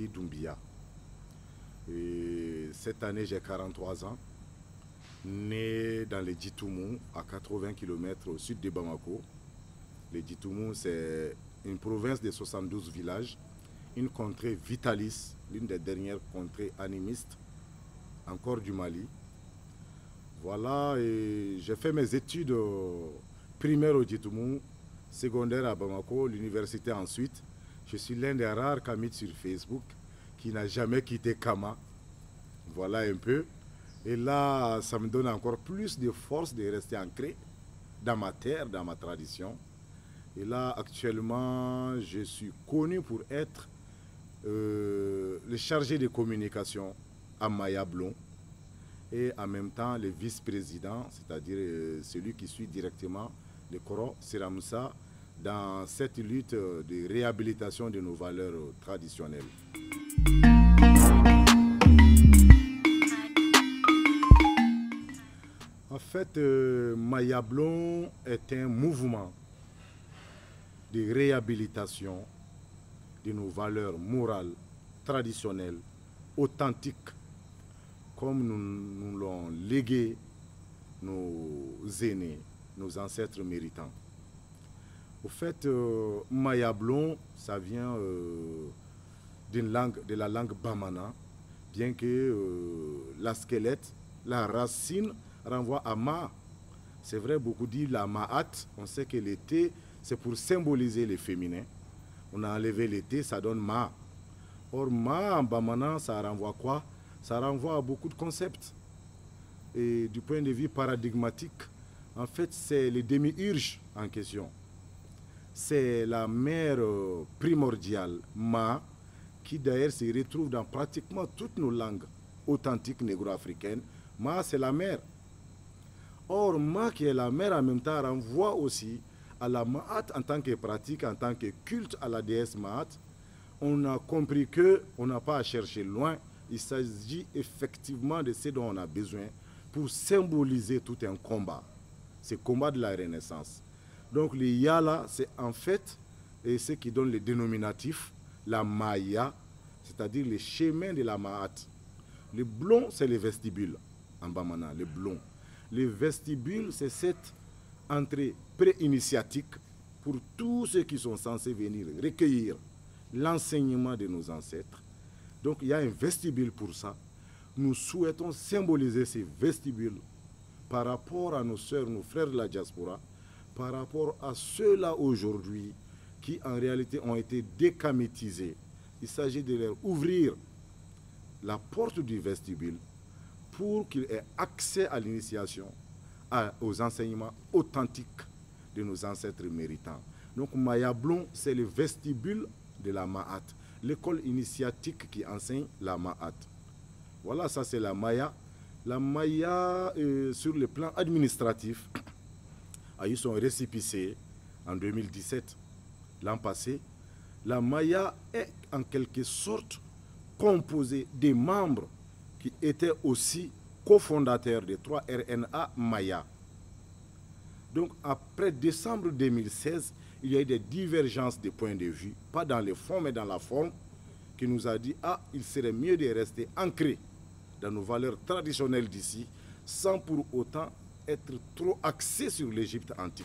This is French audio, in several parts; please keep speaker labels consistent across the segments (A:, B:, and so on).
A: Doumbia. Et cette année, j'ai 43 ans. Né dans les Djitoumou, à 80 km au sud de Bamako. Les Djitoumou, c'est une province de 72 villages, une contrée vitaliste, l'une des dernières contrées animistes, encore du Mali. Voilà, et j'ai fait mes études primaires au Djitoumou, secondaire à Bamako, l'université ensuite. Je suis l'un des rares Kamites sur Facebook qui n'a jamais quitté Kama. Voilà un peu. Et là, ça me donne encore plus de force de rester ancré dans ma terre, dans ma tradition. Et là, actuellement, je suis connu pour être le chargé de communication à Maya Blon et en même temps le vice-président, c'est-à-dire celui qui suit directement le Koro Siramoussa dans cette lutte de réhabilitation de nos valeurs traditionnelles. En fait, Maya Blon est un mouvement de réhabilitation de nos valeurs morales, traditionnelles, authentiques, comme nous l'ont légué nos aînés, nos ancêtres méritants. Au fait, Maya Blon, ça vient de la langue bamana, bien que la squelette, la racine, renvoie à Ma. C'est vrai, beaucoup disent la Maat. On sait que l'été, c'est pour symboliser les féminins. On a enlevé l'été, ça donne Ma. Or, Ma en bamana, ça renvoie quoi? Ça renvoie à beaucoup de concepts. Et du point de vue paradigmatique, en fait, c'est les démiurges en question. C'est la mère primordiale, Ma, qui d'ailleurs se retrouve dans pratiquement toutes nos langues authentiques négro-africaines. Ma, c'est la mère. Or, Ma, qui est la mère, en même temps, renvoie aussi à la Maat en tant que pratique, en tant que culte à la déesse Maat. On a compris qu'on n'a pas à chercher loin. Il s'agit effectivement de ce dont on a besoin pour symboliser tout un combat. C'est le combat de la Renaissance. Donc, le Yala, c'est en fait ce qui donne le dénominatif, la Maya, c'est-à-dire les chemins de la Maat. Le blond, c'est le vestibule en Bamana, le blond. Le vestibule, c'est cette entrée pré-initiatique pour tous ceux qui sont censés venir recueillir l'enseignement de nos ancêtres. Donc il y a un vestibule pour ça. Nous souhaitons symboliser ces vestibules par rapport à nos sœurs, nos frères de la diaspora, par rapport à ceux-là aujourd'hui qui en réalité ont été décamétisés. Il s'agit de leur ouvrir la porte du vestibule pour qu'ils aient accès à l'initiation, aux enseignements authentiques de nos ancêtres méritants. Donc Maya Blon, c'est le vestibule de la Maat, l'école initiatique qui enseigne la Maat. Voilà, ça c'est la Maya. La Maya, sur le plan administratif, a eu son récépissé en 2017, l'an passé. La Maya est en quelque sorte composée des membres qui était aussi cofondateur des 3 RNA Maya. Donc après décembre 2016, il y a eu des divergences de points de vue, pas dans le fond mais dans la forme, qui nous a dit il serait mieux de rester ancré dans nos valeurs traditionnelles d'ici, sans pour autant être trop axé sur l'Égypte antique.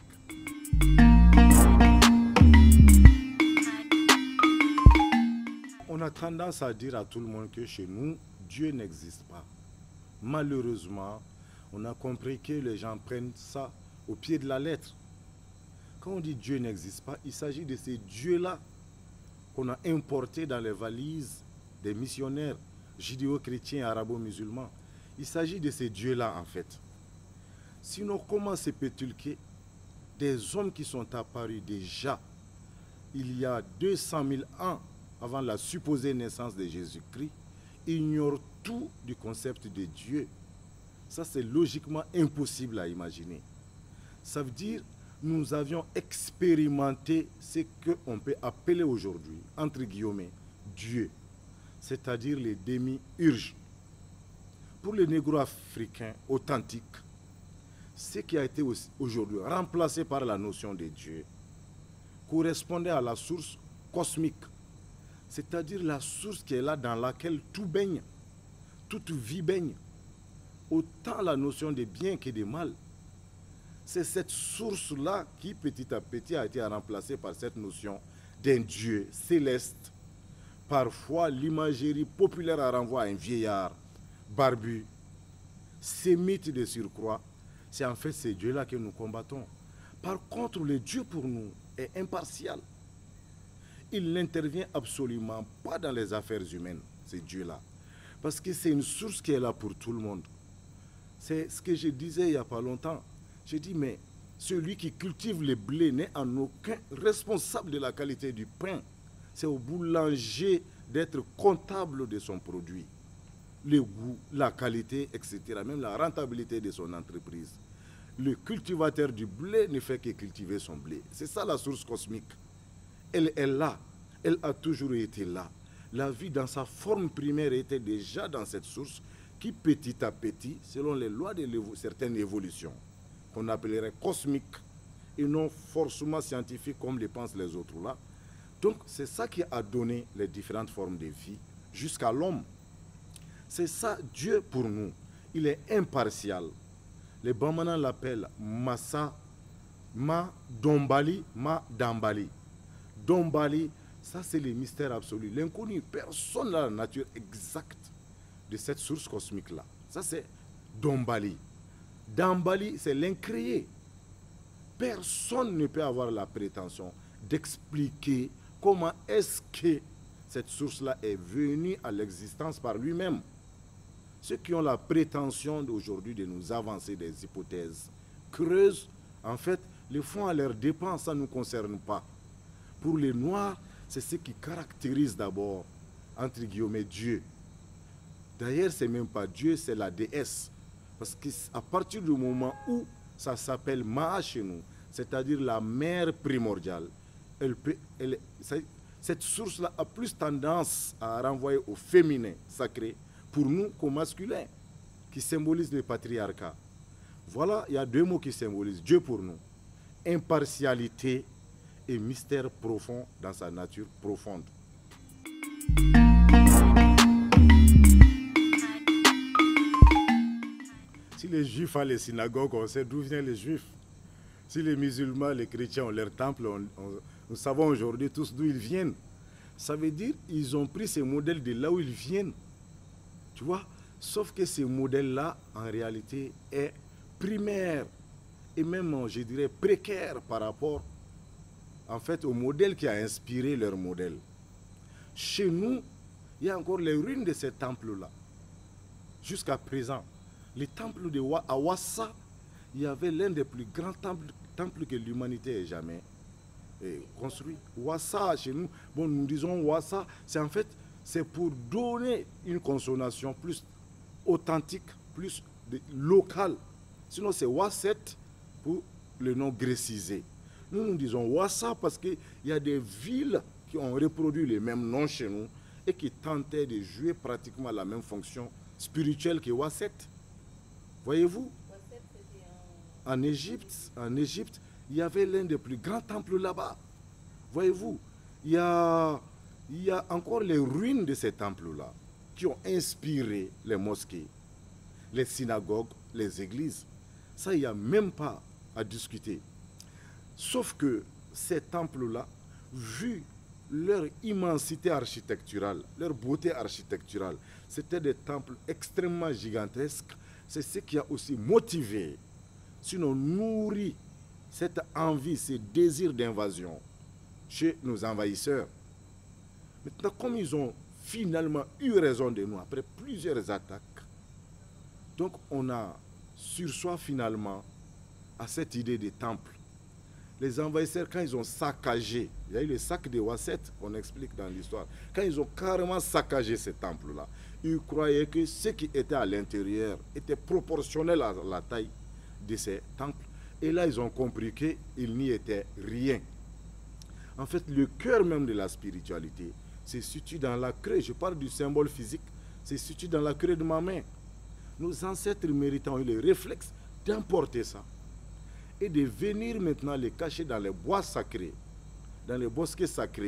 A: On a tendance à dire à tout le monde que chez nous, Dieu n'existe pas. Malheureusement, on a compris que les gens prennent ça au pied de la lettre. Quand on dit Dieu n'existe pas, il s'agit de ces dieux-là qu'on a importés dans les valises des missionnaires judéo-chrétiens et arabo-musulmans. Il s'agit de ces dieux-là en fait. Sinon, comment se peut-il que des hommes qui sont apparus déjà il y a 200 000 ans avant la supposée naissance de Jésus-Christ ignorent tout du concept de Dieu? Ça, c'est logiquement impossible à imaginer. Ça veut dire nous avions expérimenté ce qu'on peut appeler aujourd'hui, entre guillemets, Dieu, c'est-à-dire les démiurges. Pour les négro-africains authentiques, ce qui a été aujourd'hui remplacé par la notion de Dieu correspondait à la source cosmique, c'est-à-dire la source qui est là dans laquelle tout baigne, toute vie baigne, autant la notion de bien que de mal. C'est cette source-là qui, petit à petit, a été remplacée par cette notion d'un Dieu céleste. Parfois, l'imagerie populaire renvoie à un vieillard barbu, sémite de surcroît. C'est en fait ce Dieu-là que nous combattons. Par contre, le Dieu pour nous est impartial. Il n'intervient absolument pas dans les affaires humaines, ce Dieu-là. Parce que c'est une source qui est là pour tout le monde. C'est ce que je disais il n'y a pas longtemps. J'ai dit, mais celui qui cultive le blé n'est en aucun responsable de la qualité du pain. C'est au boulanger d'être comptable de son produit. Le goût, la qualité, etc. Même la rentabilité de son entreprise. Le cultivateur du blé ne fait que cultiver son blé. C'est ça la source cosmique. Elle est là. Elle a toujours été là. La vie dans sa forme primaire était déjà dans cette source qui petit à petit, selon les lois de certaines évolutions, qu'on appellerait cosmiques et non forcément scientifiques comme le pensent les autres là. Donc c'est ça qui a donné les différentes formes de vie jusqu'à l'homme. C'est ça Dieu pour nous. Il est impartial. Les Bamana l'appellent Massa, Ma Dombali, Ma Dambali. Dombali, ça c'est le mystère absolu. L'inconnu, personne n'a la nature exacte de cette source cosmique-là. Ça c'est Dombali. Dambali, c'est l'incréé. Personne ne peut avoir la prétention d'expliquer comment est-ce que cette source-là est venue à l'existence par lui-même. Ceux qui ont la prétention d'aujourd'hui de nous avancer des hypothèses creuses, en fait, le font à leurs dépens, ça ne nous concerne pas. Pour les Noirs, c'est ce qui caractérise d'abord, entre guillemets, Dieu. D'ailleurs, ce n'est même pas Dieu, c'est la déesse. Parce qu'à partir du moment où ça s'appelle Maa chez nous, c'est-à-dire la mère primordiale, cette source-là a plus tendance à renvoyer au féminin sacré pour nous qu'au masculin, qui symbolise le patriarcat. Voilà, il y a deux mots qui symbolisent Dieu pour nous. Impartialité et mystère profond dans sa nature profonde. Si les Juifs ont les synagogues, on sait d'où viennent les Juifs. Si les musulmans, les chrétiens ont leur temple, nous savons aujourd'hui tous d'où ils viennent. Ça veut dire qu'ils ont pris ces modèles de là où ils viennent. Tu vois? Sauf que ce modèle-là, en réalité, est primaire et même, je dirais, précaire par rapport, en fait, au modèle qui a inspiré leur modèle. Chez nous, il y a encore les ruines de ces temples-là. Jusqu'à présent, les temples de Wassa, il y avait l'un des plus grands temples que l'humanité ait jamais construit. Wassa, chez nous, bon, nous disons Wassa, c'est en fait, c'est pour donner une consonation plus authentique, plus locale. Sinon, c'est Wasset pour le nom grécisé. Nous disons Wassa parce qu'il y a des villes qui ont reproduit les mêmes noms chez nous et qui tentaient de jouer pratiquement la même fonction spirituelle que Wasset. Voyez-vous? En Égypte, il y avait l'un des plus grands temples là-bas. Voyez-vous? Il y a encore les ruines de ces temples-là qui ont inspiré les mosquées, les synagogues, les églises. Ça, il n'y a même pas à discuter. Sauf que ces temples-là, vu leur immensité architecturale, leur beauté architecturale, c'était des temples extrêmement gigantesques. C'est ce qui a aussi motivé, sinon nourri, cette envie, ce désir d'invasion chez nos envahisseurs. Maintenant, comme ils ont finalement eu raison de nous après plusieurs attaques, donc on a sursoit finalement à cette idée des temples. Les envahisseurs, quand ils ont saccagé, il y a eu le sac de Wasset qu'on explique dans l'histoire, quand ils ont carrément saccagé ces temples-là, ils croyaient que ce qui était à l'intérieur était proportionnel à la taille de ces temples. Et là, ils ont compris qu'il n'y était rien. En fait, le cœur même de la spiritualité se situe dans la craie. Je parle du symbole physique, se situe dans la craie de ma main. Nos ancêtres méritants ont eu le réflexe d'emporter ça et de venir maintenant les cacher dans les bois sacrés, dans les bosquets sacrés,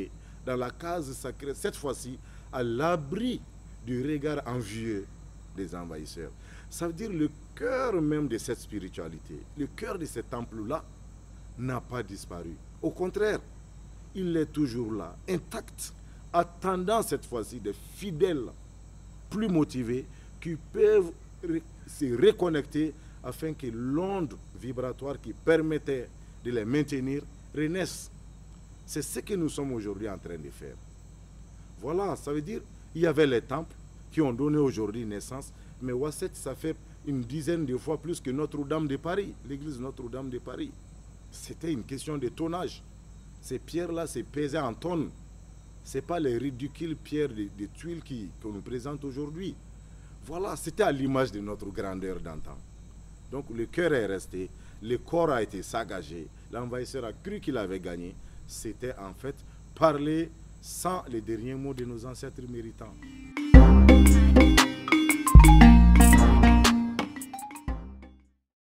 A: dans la case sacrée, cette fois-ci, à l'abri du regard envieux des envahisseurs. Ça veut dire le cœur même de cette spiritualité, le cœur de ce temple-là n'a pas disparu. Au contraire, il est toujours là, intact, attendant cette fois-ci des fidèles plus motivés qui peuvent se reconnecter afin que l'onde vibratoire qui permettait de les maintenir renaisse. C'est ce que nous sommes aujourd'hui en train de faire. Voilà, ça veut dire il y avait les temples qui ont donné aujourd'hui naissance, mais Ouasset, ça fait une dizaine de fois plus que Notre-Dame de Paris, l'église Notre-Dame de Paris. C'était une question de tonnage. Ces pierres-là, c'est pesé en tonnes. Ce n'est pas les ridicules pierres de tuiles qu'on nous présente aujourd'hui. Voilà, c'était à l'image de notre grandeur d'antan. Donc le cœur est resté, le corps a été saccagé, l'envahisseur a cru qu'il avait gagné. C'était en fait parler sans les derniers mots de nos ancêtres méritants.